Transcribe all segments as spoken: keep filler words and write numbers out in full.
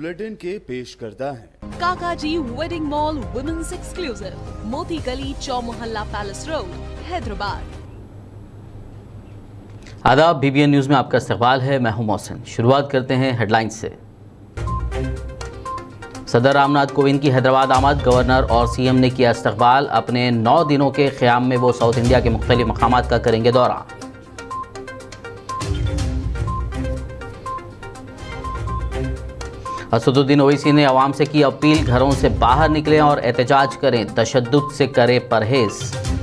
Bulletin के पेश करता है काकाजी वेडिंग मॉल वुमेन्स एक्सक्लूसिव, मोती गली, चौमुहल्ला पैलेस रोड, हैदराबाद। आदाब, बीबीएन न्यूज में आपका इस्तकबाल है। मैं हूं मोहसिन। शुरुआत करते हैं हेडलाइंस से। सदर रामनाथ कोविंद की हैदराबाद आमद, गवर्नर और सीएम ने किया इस्तकबाल। अपने नौ दिनों के क़याम में वो साउथ इंडिया के मुख्तलिफ मकामात का करेंगे दौरा। असदुद्दीन ओवैसी ने अवाम से की अपील, घरों से बाहर निकलें और एहतजाज करें, तशद्दुद से करें परहेज।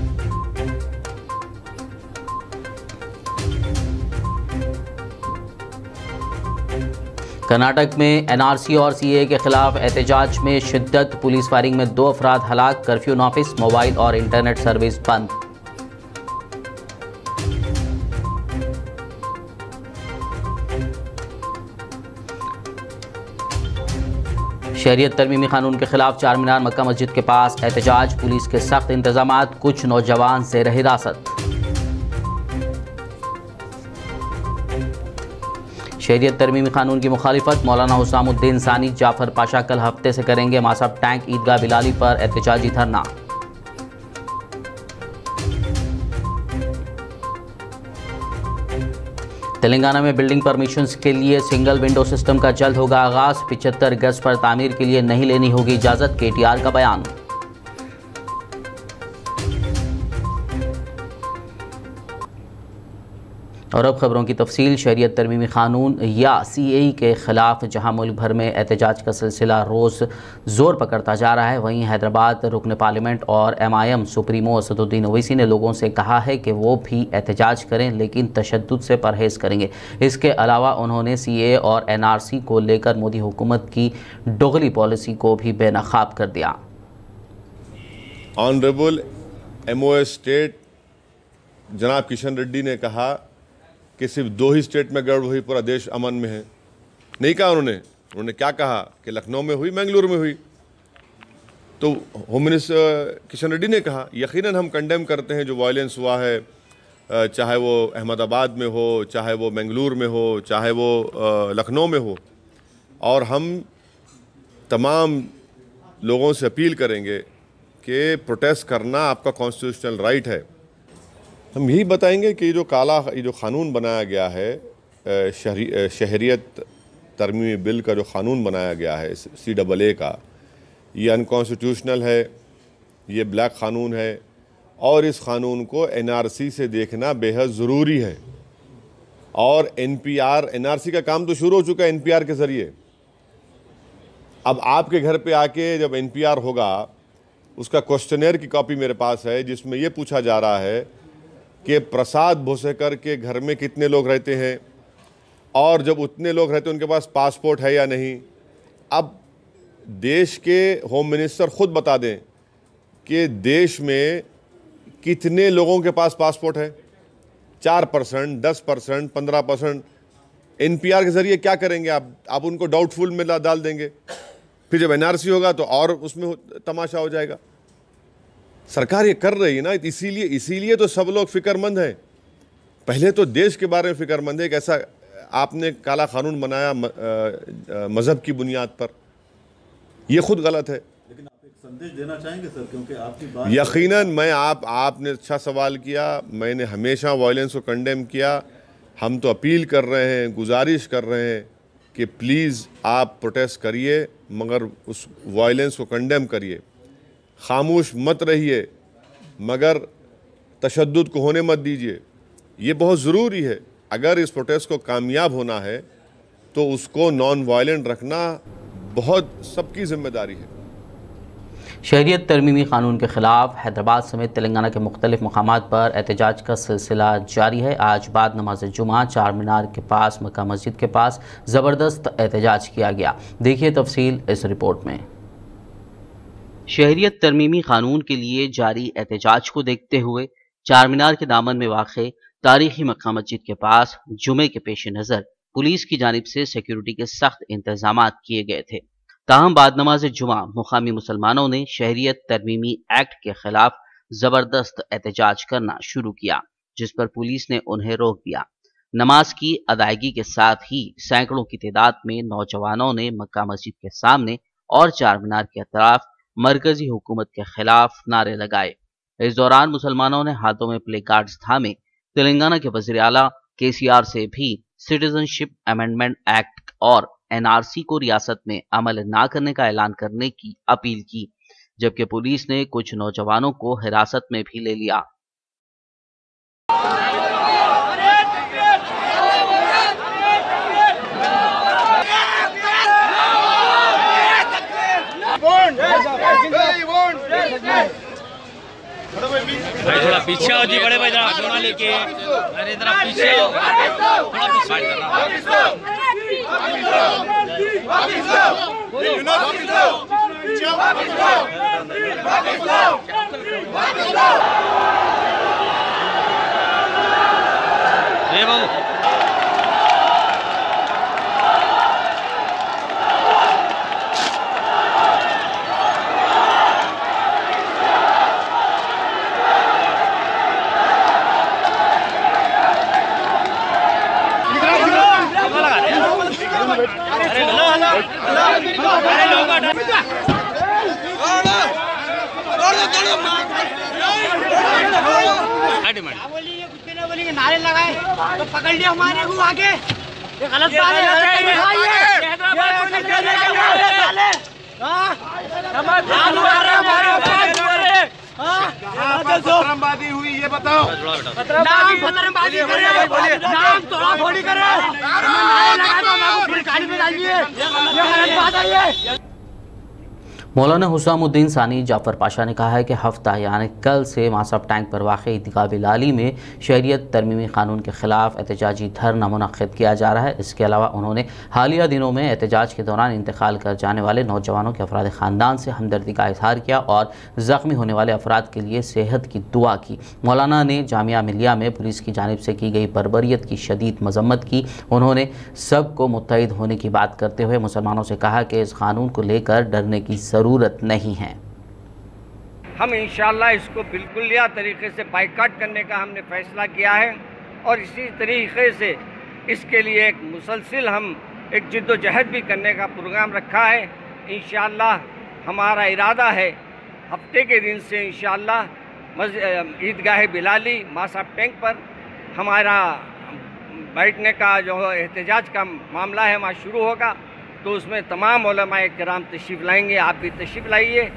कर्नाटक में एनआरसी और सीए के खिलाफ एहतजाज में शिद्दत, पुलिस फायरिंग में दो अफराद हलाक, कर्फ्यू नॉफिस, मोबाइल और इंटरनेट सर्विस बंद। शहरियत तरमीमी कानून के खिलाफ चार मीनार मक्का मस्जिद के पास एहतजाज, पुलिस के सख्त इंतजामात, कुछ नौजवान जेर हिरासत। शहरियत तरमीमी कानून की मुखालिफत, मौलाना हुसामुद्दीन सानी जाफर पाशा कल हफ्ते से करेंगे मासाब टैंक ईदगाह बिलाली पर एहतजाजी धरना। तेलंगाना में बिल्डिंग परमिशंस के लिए सिंगल विंडो सिस्टम का जल्द होगा आगाज, पिचहत्तर गज पर तामीर के लिए नहीं लेनी होगी इजाजत, केटीआर का बयान। और अब खबरों की तफसील। शहरियत तरमीमी कानून या सीएई के खिलाफ जहां मुल्क भर में एहतजाज का सिलसिला रोज़ जोर पकड़ता जा रहा है, वहीं हैदराबाद रुकन पार्लियामेंट और एमआईएम सुप्रीमो असदुद्दीन ओवैसी ने लोगों से कहा है कि वो भी एहतजाज करें लेकिन तशद्दुद से परहेज करेंगे। इसके अलावा उन्होंने सीए और एनआरसी को लेकर मोदी हुकूमत की दोगली पॉलिसी को भी बेनकाब कर दिया। ऑनरेबल एमओए स्टेट जनाब किशन रेड्डी ने कहा कि सिर्फ दो ही स्टेट में गड़बड़ हुई, पूरा देश अमन में है। नहीं कहा उन्होंने। उन्होंने क्या कहा कि लखनऊ में हुई, बेंगलुरु में हुई। तो होम मिनिस्टर किशन रेड्डी ने कहा यकीनन हम कंडेम करते हैं जो वायलेंस हुआ है, चाहे वो अहमदाबाद में हो, चाहे वो बेंगलुरु में हो, चाहे वो लखनऊ में हो। और हम तमाम लोगों से अपील करेंगे कि प्रोटेस्ट करना आपका कॉन्स्टिट्यूशनल राइट है। हम यही बताएंगे कि जो काला ये जो क़ानून बनाया गया है, शहरी शहरियत तरमीमी बिल का जो क़ानून बनाया गया है सी डबल ए का, ये अनकॉन्स्टिट्यूशनल है, ये ब्लैक क़ानून है और इस क़ानून को एनआरसी से देखना बेहद ज़रूरी है। और एनपीआर एनआरसी का काम तो शुरू हो चुका है एनपीआर के ज़रिए। अब आपके घर पे आके जब एनपीआर होगा, उसका क्वेश्चनेयर की कॉपी मेरे पास है जिसमें ये पूछा जा रहा है कि प्रसाद भोसेकर के घर में कितने लोग रहते हैं और जब उतने लोग रहते हैं उनके पास पासपोर्ट है या नहीं। अब देश के होम मिनिस्टर खुद बता दें कि देश में कितने लोगों के पास पासपोर्ट है। चार परसेंट, दस परसेंट, पंद्रह परसेंट। एनपीआर के ज़रिए क्या करेंगे आप? आप उनको डाउटफुल में डाल देंगे। फिर जब एनआरसी होगा तो और उसमें तमाशा हो जाएगा। सरकार ये कर रही है ना, इसीलिए इसीलिए तो सब लोग फिक्रमंद हैं। पहले तो देश के बारे में फिक्रमंद है कि ऐसा आपने काला कानून बनाया मज़हब की बुनियाद पर, ये खुद गलत है। लेकिन आप एक संदेश देना चाहेंगे सर, क्योंकि आपकी बात यकीनन मैं आप आपने अच्छा सवाल किया। मैंने हमेशा वायलेंस को कंडेम किया। हम तो अपील कर रहे हैं, गुजारिश कर रहे हैं कि प्लीज़ आप प्रोटेस्ट करिए, मगर उस वायलेंस को कंडेम करिए, खामोश मत रहिए, मगर तशद्दुद को होने मत दीजिए। ये बहुत ज़रूरी है। अगर इस प्रोटेस्ट को कामयाब होना है तो उसको नॉन वायलेंट रखना बहुत सबकी जिम्मेदारी है। शहरियत तरमीमी कानून के खिलाफ हैदराबाद समेत तेलंगाना के मुख्तलिफ मकामात पर एहतजाज का सिलसिला जारी है। आज बाद नमाज जुमा चार मीनार के पास, मक्का मस्जिद के पास ज़बरदस्त एहतजाज किया गया। देखिए तफसील इस रिपोर्ट में। शहरियत तरमीमी कानून के लिए जारी एहतजाज को देखते हुए चार मीनार के दामन में वाक़े तारीखी मक्का मस्जिद के पास जुमे के पेश नज़र पुलिस की जानिब से सिक्योरिटी के सख्त इंतजाम किए गए थे। ताहम बाद नमाज जुमा मुकामी मुसलमानों ने शहरियत तरमीमी एक्ट के खिलाफ जबरदस्त एहतजाज करना शुरू किया, जिस पर पुलिस ने उन्हें रोक दिया। नमाज की अदायगी के साथ ही सैकड़ों की तादाद में नौजवानों ने मक्का मस्जिद के सामने और चार मीनार के अतराफ मरकजी हुकूमत के खिलाफ नारे लगाए। इस दौरान मुसलमानों ने हाथों में प्ले कार्ड्स थामे तेलंगाना के वज़ीर आला के सी आर से भी सिटीजनशिप अमेंडमेंट एक्ट और एन आर सी को रियासत में अमल न करने का ऐलान करने की अपील की, जबकि पुलिस ने कुछ नौजवानों को हिरासत में भी ले लिया। भाई थोड़ा पीछे हो जी, बड़े भाई जरा थोड़ा लेके, अरे जरा पीछे हो, थोड़ा पीछे। नारे लगाए तो पकड़ लिया हमारे को आगे, ये गलत बात है। हुई ये बताओ, नाम पत्रबाजी करे, नाम तोड़ा फोड़ी करे, नारे लगाए तो हमारे गाड़ी में डालिए, ये गलत बात है ये। मौलाना हुसामुद्दीन सानी जाफर पाशा ने कहा है कि हफ्ता यानी कल से मासब टैंक पर वाक़ ईदगाह बिलाली में शरीयत तरमीमी क़ानून के ख़िलाफ़ एहतजाजी धरना मुनक़्क़िद किया जा रहा है। इसके अलावा उन्होंने हालिया दिनों में एहतजाज के दौरान इंतकाल कर जाने वाले नौजवानों के अफराद ख़ानदान से हमदर्दी का इजहार किया और ज़ख्मी होने वाले अफराद के लिए सेहत की दुआ की। मौलाना ने जामिया मिलिया में पुलिस की जानिब से की गई बर्बरियत की शदीद मजम्मत की। उन्होंने सब को मुत्तहिद होने की बात करते हुए मुसलमानों से कहा कि इस कानून को लेकर डरने की ज़रूरत नहीं है। हम इंशाअल्लाह इसको बिल्कुल या तरीके से बाइकाट करने का हमने फैसला किया है और इसी तरीके से इसके लिए एक मुसलसिल हम एक जिद्दोजहद भी करने का प्रोग्राम रखा है। इंशाअल्लाह हमारा इरादा है हफ्ते के दिन से इंशाअल्लाह ईदगाह बिलाली मासाब टैंक पर हमारा बैठने का जो एहतजाज का मामला है वहाँ शुरू होगा, तो उसमें तमाम उलमाए किराम तशरीफ़ लाएंगे। आप भी तशरीफ़ लाइए।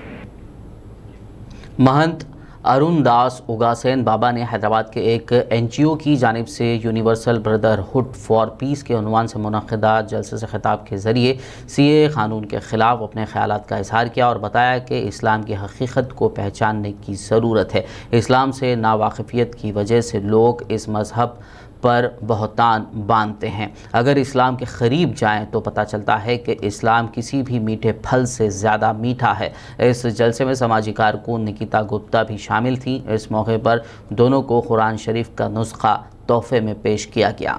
महंत अरुण दास उगासेन बाबा ने हैदराबाद के एक एन जी ओ की जानिब से यूनिवर्सल ब्रदरहुड फॉर पीस के उन्वान से मुनक़्क़िदा जलसे से खिताब के ज़रिए सी ए क़ानून के ख़िलाफ़ अपने ख़यालात का इजहार किया और बताया कि इस्लाम की हकीकत को पहचानने की ज़रूरत है। इस्लाम से नावाकिफ़ियत की वजह से लोग इस मज़हब पर बहुतान बांधते हैं। अगर इस्लाम के करीब जाएं तो पता चलता है कि इस्लाम किसी भी मीठे फल से ज़्यादा मीठा है। इस जलसे में समाजी कारकुन निकिता गुप्ता भी शामिल थी। इस मौके पर दोनों को कुरान शरीफ का नुस्खा तोहफे में पेश किया गया।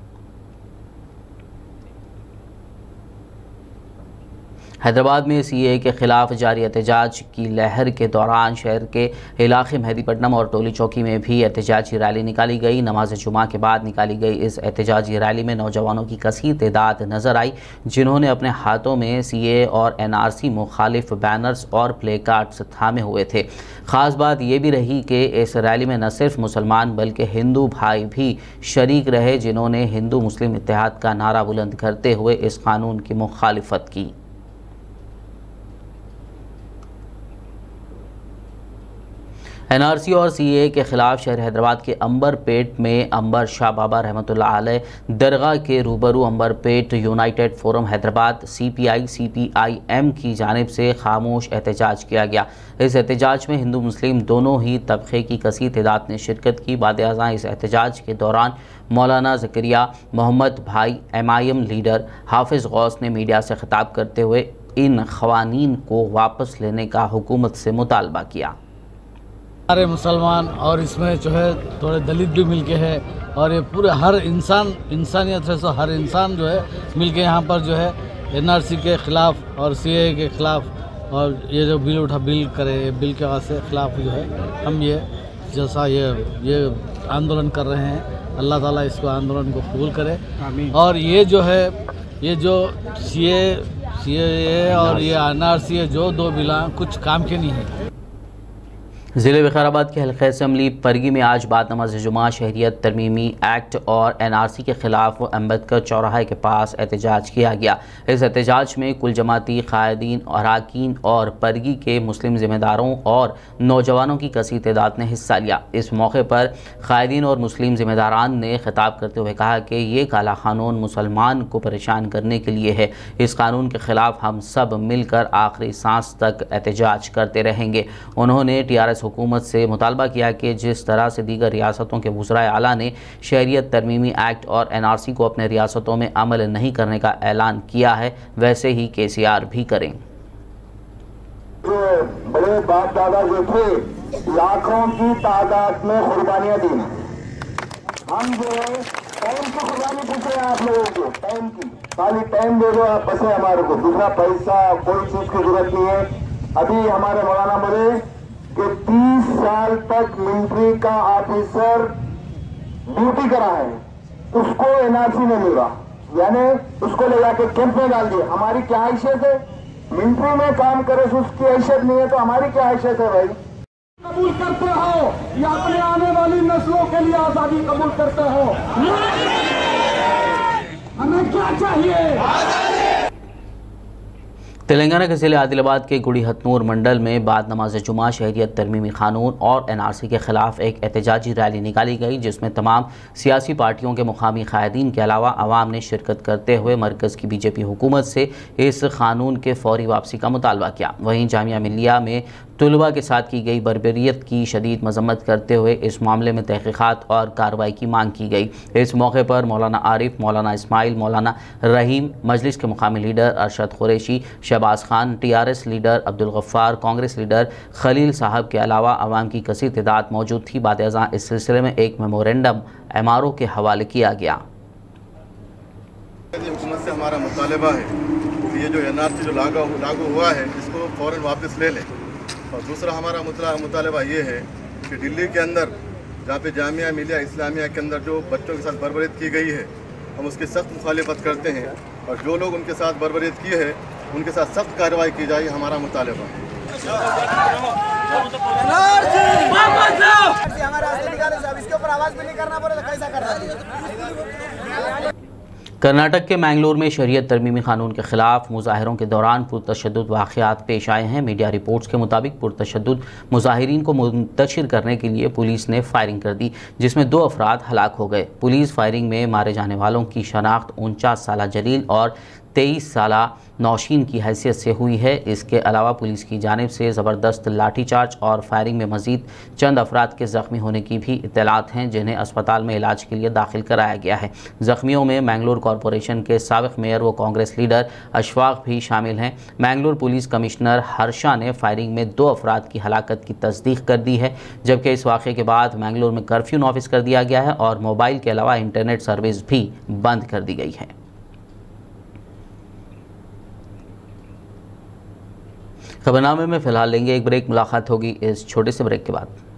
हैदराबाद में सी ए के ख़िलाफ़ जारी एहतजाज की लहर के दौरान शहर के इलाके मेहदीपट्टनम और टोली चौकी में भी एहतजाजी रैली निकाली गई। नमाज जुमा के बाद निकाली गई इस एहतजाजी रैली में नौजवानों की कसीर तादाद नज़र आई, जिन्होंने अपने हाथों में सी ए और एन आर सी मुखालिफ बैनर्स और प्ले कार्ड्स थामे हुए थे। ख़ास बात यह भी रही कि इस रैली में न सिर्फ मुसलमान बल्कि हिंदू भाई भी शरीक रहे, जिन्होंने हिंदू मुस्लिम इत्तेहाद का नारा बुलंद करते हुए इस कानून की मुखालिफत की। एन आर सी और सी ए के ख़िलाफ़ शहर हैदराबाद के अंबरपेट में अंबर शाह बाबा रहमतुल्लाह अलैह दरगाह के रूबरू Amberpet united forum Hyderabad C P I C P I M की जानिब से खामोश एहतजाज किया गया। इस एहतजाज में हिंदू मुस्लिम दोनों ही तबके की कसीर तादाद ने शिरकत की। बाद-ए-आज़ां इस एहतजाज के दौरान मौलाना ज़करिया मोहम्मद भाई एम आई एम लीडर हाफिज़ गौस ने मीडिया से खिताब करते हुए इन ख़वानीन को वापस लेने का हुकूमत से मुतालबा किया। सारे मुसलमान और इसमें जो है थोड़े दलित भी मिलके है और ये पूरे हर इंसान इंसानियत से हर इंसान जो है मिलके यहाँ पर जो है एन आर सी के ख़िलाफ़ और सी ए के ख़िलाफ़ और ये जो बिल उठा बिल करे बिल के से ख़िलाफ़ जो है हम ये जैसा ये ये आंदोलन कर रहे हैं। अल्लाह ताला इसको आंदोलन को कबूल करे। और ये जो है ये जो सी ए सी ए और ये एन आर सी जो दो बिला कुछ काम के नहीं है। ज़िले विकाराबाद के हल्क़े असम्बली परगी में आज बाद नमाज जुमा शहरियत तरमीमी एक्ट और एन आर सी के ख़िलाफ़ अम्बेडकर चौराहे के पास एहतजाज किया गया। इस एहतजाज में कुल जमाती कायदीन, अरकान और परगी के मुस्लिम ज़िम्मेदारों और नौजवानों की कसी तादाद ने हिस्सा लिया। इस मौके पर कायदीन और मुस्लिम ज़िम्मेदारान ने खिताब करते हुए कहा कि ये काला क़ानून मुसलमान को परेशान करने के लिए है। इस कानून के ख़िलाफ़ हम सब मिलकर आखिरी सांस तक एहतजाज करते रहेंगे। उन्होंने टी आर एस हुकूमत से मुतालबा किया कि जिस तरह से दीगर रियासतों के वज़राए आला ने शहरियत तरमीमी एक्ट और एन आर सी को अपने रियासतों में अमल नहीं करने का ऐलान किया है, वैसे ही के सी आर भी करें। जो बड़े बाप दादा जो थे, लाखों की तादाद में कुर्बानियां दी। हम जो है टाइम की कुर्बानी पूछ रहे हैं आप लोगों को, टाइम की, खाली टाइम दे दो आप, बस है हमारे को, दूसरा पैसा कोई चीज की जरूरत नहीं है। अभी हमारे मौलाना बोले कि तीस साल तक मिलिट्री का ऑफिसर ड्यूटी करा है, उसको एन आर सी नहीं मिला, यानी उसको ले जाके कैंप में डाल दिया। हमारी क्या हैसियत है? मिलिट्री में काम करे उसकी हैसियत नहीं है तो हमारी क्या हैसियत है भाई? कबूल करते हो या अपने आने वाली नस्लों के लिए आजादी कबूल करते हो? हमें क्या चाहिए? तेलंगाना के ज़िले आदिलाबाद के गुड़ी हथनूर मंडल में बाद नमाज जुमा शहरियत तरमीमी क़ानून और एन आर सी के ख़िलाफ़ एक एहतजाजी रैली निकाली गई, जिसमें तमाम सियासी पार्टियों के मुकामी कायदीन के अलावा आवाम ने शिरकत करते हुए मरकज़ की बी जे पी हुकूमत से इस क़ानून के फौरी वापसी का मुतालबा किया। वहीं जामिया मिल्लिया में तलबा के साथ की गई बर्बरियत की शदीद मजम्मत करते हुए इस मामले में तहक़ीक़ात और कार्रवाई की मांग की गई। इस मौके पर मौलाना आरिफ, मौलाना इस्माइल, मौलाना रहीम, मजलिस के मुकामी leader Arshad Qureshi, Shahbaz Khan, T R S leader Abdul Gaffar, Congress leader Khalil साहब के अलावा आवाम की कसीर तादाद मौजूद थी। बाद अज़ां इस सिलसिले में एक मेमोरेंडम एम आर ओ के हवाले किया गया। हुकूमत से हमारा मुतालबा है कि ये जो एन आर सी जो लागू लागू हुआ है इसको फ़ौरन वापस ले लें। और दूसरा हमारा मुतालबा ये है कि दिल्ली के अंदर जहाँ पे जामिया मिलिया इस्लामिया के अंदर जो बच्चों के साथ बर्बरियत की गई है, हम उसकी सख्त मुखालिफत करते हैं और जो लोग उनके साथ बर्बरियत किए हैं उनके साथ सख्त कार्रवाई की जाए, हमारा मुतालबा है। कर्नाटक के मैंगलोर में शरीयत तरमीमी कानून के खिलाफ मुजाहिरों के दौरान पुरतशद्दुद वाक़यात पेश आए हैं। मीडिया रिपोर्ट्स के मुताबिक पुरतशद्दुद मुजाहिरीन को मुंतशिर करने के लिए पुलिस ने फायरिंग कर दी, जिसमें दो अफराद हलाक हो गए। पुलिस फायरिंग में मारे जाने वालों की शनाख्त उनचास साला जलील और तेईस साला नौशीन की हैसियत से हुई है। इसके अलावा पुलिस की जानिब से ज़बरदस्त लाठीचार्ज और फायरिंग में मज़ीद चंद अफराद के ज़ख्मी होने की भी इत्तलात हैं, जिन्हें अस्पताल में इलाज के लिए दाखिल कराया गया है। ज़ख्मियों में मैंगलोर कॉरपोरेशन के साबिक़ मेयर व कांग्रेस लीडर अशफाक भी शामिल हैं। मैंगलोर पुलिस कमिश्नर हर्षा ने फायरिंग में दो अफराद की हलाकत की तस्दीक कर दी है, जबकि इस वाक़े के बाद मैंगलोर में कर्फ्यू नाफिज कर दिया गया है और मोबाइल के अलावा इंटरनेट सर्विस भी बंद कर दी गई है। खबरनामे में फ़िलहाल लेंगे एक ब्रेक, मुलाकात होगी इस छोटे से ब्रेक के बाद।